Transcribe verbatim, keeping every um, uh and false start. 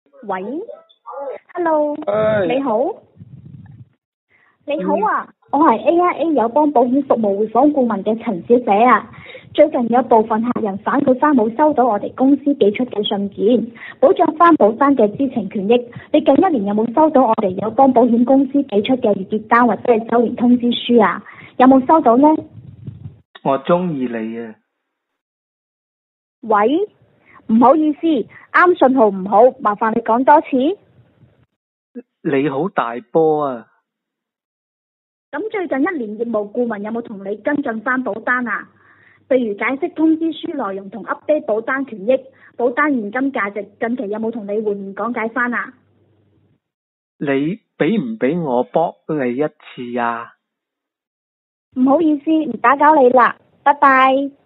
喂，Hello， 唉你好，你好啊，我係 A I A 友邦保險服務匯訪顧問嘅陳小姐啊。最近有部分客人反饋翻冇收到我哋公司寄出嘅信件，保障翻保單嘅知情權益。你近一年有冇收到我哋友邦保險公司寄出嘅月結單或者係周年通知書啊？有冇收到呢？ 我中意你啊！ 喂，唔好意思，啱信號唔好，麻煩你講多次。 你好大波啊！ 咁最近一年業務顧問有冇同你跟進翻保單啊？譬如解釋通知書內容同 update 保單權益、保單現金價值，近期有冇同你會面講解翻啊？ 你俾唔俾我幫你一次啊？ 唔好意思，唔打攪你啦，拜拜。